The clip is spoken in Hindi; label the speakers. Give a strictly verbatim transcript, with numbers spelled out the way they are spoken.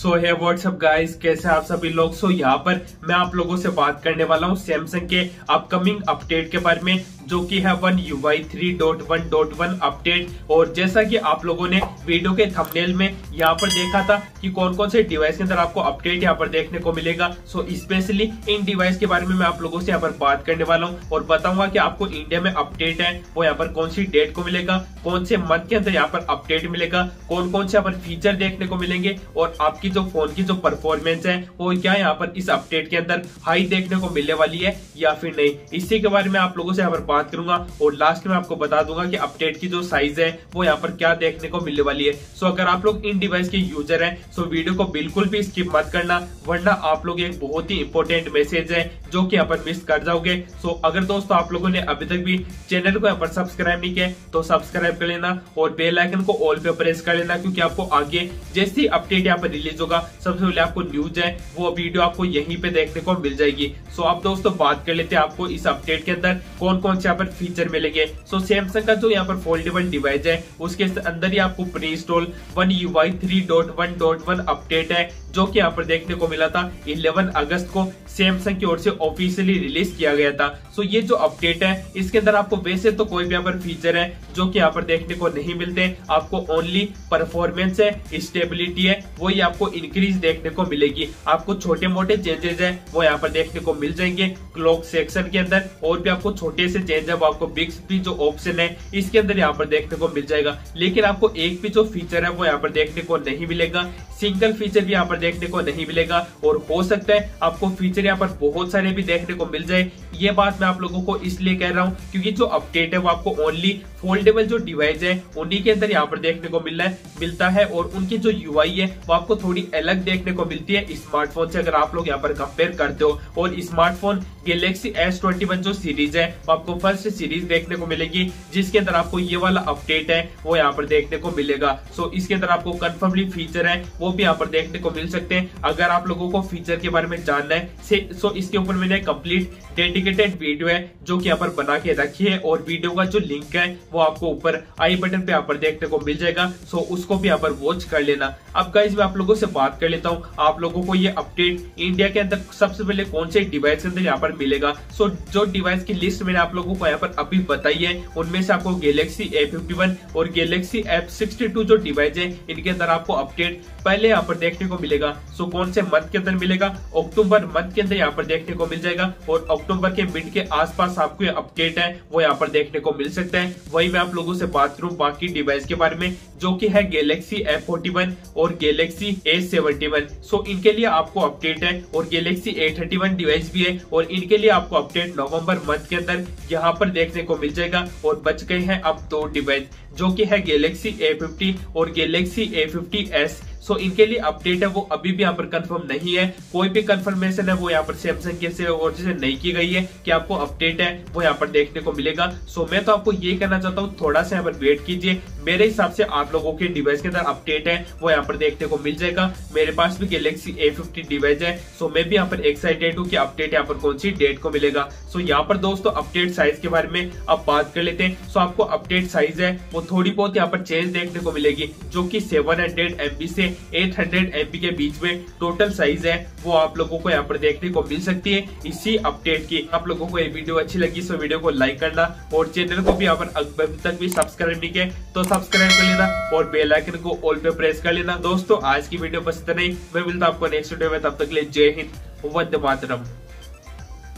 Speaker 1: सो है व्हाट्सअप गाइस, कैसे आप सभी लोग। सो so, यहाँ पर मैं आप लोगों से बात करने वाला हूँ सैमसंग के अपकमिंग अपडेट के बारे में, जो कि है one U I three point one point one update. और जैसा कि आप लोगों ने वीडियो के थंबनेल में यहाँ पर देखा था कि कौन कौन से डिवाइस के अंदर आपको अपडेट यहाँ पर देखने को मिलेगा। सो स्पेशली इन डिवाइस के बारे में मैं आप लोगों से यहाँ पर बात करने वाला हूँ और बताऊंगा कि आपको इंडिया में अपडेट है वो यहाँ पर कौन सी डेट को मिलेगा, कौन से मंथ के अंदर यहाँ पर अपडेट मिलेगा, कौन कौन से यहाँ पर फीचर देखने को मिलेंगे और आपकी जो फोन की जो परफॉर्मेंस है वो क्या यहाँ पर इस अपडेट के अंदर हाई देखने को मिलने वाली है या फिर नहीं। इसी के बारे में आप लोगों से यहाँ पर बात करूंगा और लास्ट में आपको बता दूंगा कि अपडेट की जो साइज है वो यहाँ पर क्या देखने को मिलने वाली है। सो अगर आप लोग इन डिवाइस के यूजर हैं सो वीडियो को बिल्कुल भी स्किप मत करना, वरना आप लोग एक बहुत ही इंपॉर्टेंट मैसेज है जो कि यहाँ पर मिस कर जाओगे। सो अगर दोस्तों आप लोगों ने अभी तक भी चैनल को यहाँ पर सब्सक्राइब नहीं किया तो सब्सक्राइब कर लेना और बेल आइकन को ऑल पे प्रेस कर लेना, क्योंकि आपको आगे जैसी अपडेट यहाँ पर रिलीज होगा सबसे पहले आपको न्यूज है वो वीडियो आपको यहीं पे देखने को मिल जाएगी। सो अब दोस्तों बात कर लेते हैं आपको इस अपडेट के अंदर कौन कौन से यहाँ पर फीचर मिलेंगे। सो सैमसंग का जो यहाँ पर फोल्डेबल डिवाइस है उसके अंदर ही आपको preinstall one U I three point one point one update है, जो कि यहाँ पर देखने को मिला था ग्यारह अगस्त को सैमसंग की ओर से ऑफिशियली रिलीज किया गया था। सो ये जो अपडेट है इसके अंदर आपको वैसे तो कोई भी यहाँ पर फीचर है जो कि यहाँ पर देखने को नहीं मिलते, आपको ओनली परफॉर्मेंस है, स्टेबिलिटी है वो ही आपको इंक्रीज देखने को मिलेगी। आपको छोटे मोटे चेंजेस है वो यहाँ पर देखने को मिल जाएंगे क्लॉक सेक्शन के अंदर, और भी आपको छोटे से चेंज है वो आपको बिक्सबी जो ऑप्शन है इसके अंदर यहाँ पर देखने को मिल जाएगा। लेकिन आपको एक भी जो फीचर है वो यहाँ पर देखने को नहीं मिलेगा, सिंगल फीचर भी यहाँ पर देखने को नहीं मिलेगा। और हो सकता है आपको फीचर यहाँ पर बहुत सारे भी देखने को मिल जाए। ये बात मैं आप लोगों को इसलिए कह रहा हूँ क्योंकि जो अपडेट है वो आपको ओनली फोल्डेबल जो डिवाइस है उन्हीं के अंदर यहाँ पर देखने को मिल रहा है मिलता है और उनकी जो यूआई है वो आपको थोड़ी अलग देखने को मिलती है स्मार्टफोन से, अगर आप लोग यहाँ पर कंपेयर करते हो। और smartphone Galaxy S twenty one जो सीरीज है वो आपको फर्स्ट सीरीज देखने को मिलेगी, जिसके अंदर आपको ये वाला अपडेट है वो यहाँ पर देखने को मिलेगा। सो इसके अंदर आपको कंफर्मली फीचर है वो भी यहाँ पर देखने को मिल सकते हैं। अगर आप लोगों को फीचर के बारे में जानना है सो इसके ऊपर मैंने कंप्लीट डेडिकेटेड वीडियो है जो कि यहाँ पर बना के रखी है और वीडियो का जो लिंक है वो आपको ऊपर आई बटन पे यहाँ पर देखने को मिल जाएगा। सो उसको भी यहाँ पर वॉच कर लेना। अब गाइस मैं आप लोगों से बात कर लेता हूँ आप लोगों को ये अपडेट इंडिया के अंदर सबसे पहले कौन से डिवाइस के अंदर यहाँ पर मिलेगा। सो जो डिवाइस की लिस्ट मैंने आप लोगों को यहाँ पर अभी बताई है उनमें से आपको गैलेक्सी ए फिफ्टी वन और गैलेक्सी एफ सिक्सटी टू जो डिवाइस है इनके अंदर आपको अपडेट पहले यहाँ पर देखने को मिलेगा। सो कौन से मंथ के अंदर मिलेगा, अक्टूबर मंथ के अंदर यहाँ पर देखने को मिल जाएगा और अक्टूबर के मिड के आसपास आपको ये अपडेट है वो यहाँ पर देखने को मिल सकता है। वही मैं आप लोगों से बात करूं बाकी डिवाइस के बारे में जो कि है गैलेक्सी एफ फोर्टी वन और Galaxy A seventy one. So इनके लिए आपको अपडेट है और Galaxy A thirty one device भी है और इनके लिए आपको अपडेट नवंबर मंथ के अंदर यहाँ पर देखने को मिल जाएगा। और बच गए हैं अब दो डिवाइस जो कि है गैलेक्सी ए फिफ्टी और Galaxy A fifty S. So इनके लिए अपडेट है वो अभी भी यहाँ पर कंफर्म नहीं है, कोई भी कंफर्मेशन है वो यहाँ पर सैमसंग के से और से नहीं की गई है कि आपको अपडेट है वो यहाँ पर देखने को मिलेगा। सो मैं तो आपको ये कहना चाहता हूँ थोड़ा सा यहाँ पर वेट कीजिए, मेरे हिसाब से आप लोगों के डिवाइस के अंदर अपडेट है वो यहाँ पर देखने को मिल जाएगा। मेरे पास भी गैलेक्सी ए फिफ्टी डिवाइस है, सो मैं भी यहाँ पर एक्साइटेड हूँ कि अपडेट यहाँ पर कौन सी डेट को मिलेगा। सो यहाँ पर दोस्तों अपडेट साइज के बारे में अब बात कर लेते हैं। सो आपको अपडेट साइज है वो थोड़ी बहुत यहाँ पर चेंज देखने को मिलेगी, जो की सेवन हंड्रेड एमबी से एट हंड्रेड एमबी के बीच में टोटल साइज है वो आप लोगों को यहाँ पर देखने को मिल सकती है इसी अपडेट की। आप लोगों को ये वीडियो अच्छी लगी सो वीडियो को लाइक करना और चैनल को भी यहाँ पर अभी तक भी सब्सक्राइब नहीं किया तो सब्सक्राइब कर लेना और बेल आइकन को ऑल पे प्रेस कर लेना। दोस्तों आज की वीडियो बस इतना ही, मैं मिलता हूं आपको नेक्स्ट वीडियो में, तब तक के लिए जय हिंद, वंदे मातरम।